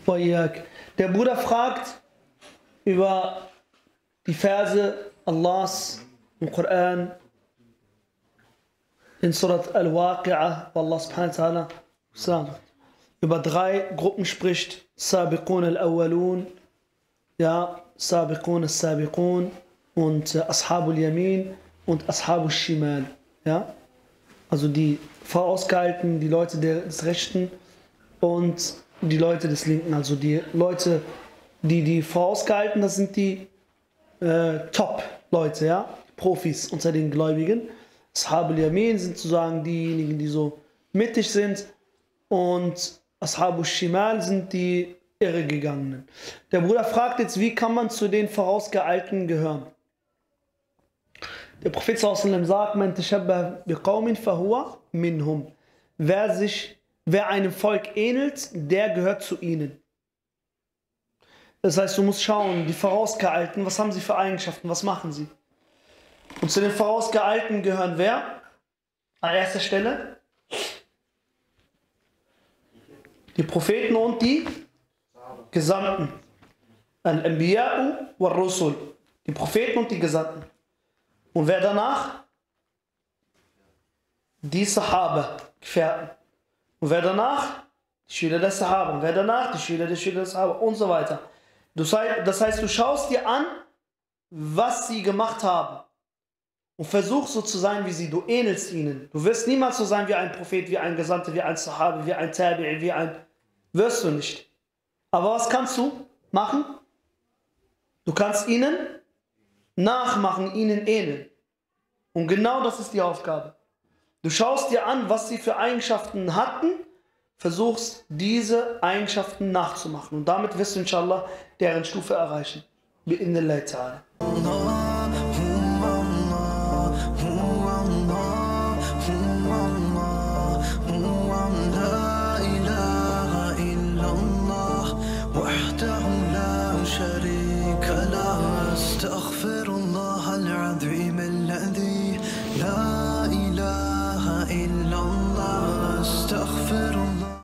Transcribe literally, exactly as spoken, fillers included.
Der Bruder fragt über die Verse Allahs im Koran in Surat Al-Waqi'ah, wo Allah subhanahu wa ta'ala über drei Gruppen spricht: Sabiqun al-Awwalun, ja, Sabiqun al-Sabiqun und äh, Ashabul Yamin und Ashabul Shimal, ja, also die Vorausgehalten, die Leute des Rechten und die Leute des Linken, also die Leute, die die Vorausgehalten, das sind die äh, Top-Leute, ja, Profis unter den Gläubigen. Ashabul Yamin sind sozusagen diejenigen, die so mittig sind, und Ashabul Shimal sind die Irregegangenen. Der Bruder fragt jetzt, wie kann man zu den Vorausgeeilten gehören? Der Prophet sallallahu alaihi wasallam sagt: Man tashabbaha biqaumin fahuwa minhum. Wer sich, wer einem Volk ähnelt, der gehört zu ihnen. Das heißt, du musst schauen, die Vorausgeeilten, was haben sie für Eigenschaften, was machen sie? Und zu den Vorausgeeilten gehören wer? An erster Stelle die Propheten und die Gesandten. Al-Anbiya'u wal-Rusul. Die Propheten und die Gesandten. Und wer danach? Die Sahaba, Gefährten. Und wer danach? Die Schüler der Sahaba. Und wer danach? Die Schüler der Schüler der Sahaba und so weiter. Das heißt, du schaust dir an, was sie gemacht haben. Und versuch so zu sein wie sie. Du ähnelst ihnen. Du wirst niemals so sein wie ein Prophet, wie ein Gesandter, wie ein Sahaba, wie ein Tabi'i, wie ein... Wirst du nicht. Aber was kannst du machen? Du kannst ihnen nachmachen, ihnen ähneln. Und genau das ist die Aufgabe. Du schaust dir an, was sie für Eigenschaften hatten, versuchst diese Eigenschaften nachzumachen. Und damit wirst du inshallah deren Stufe erreichen. Bi'idhnillahi ta'ala. أستغفر الله العظيم الذي لا إله إلا الله أستغفر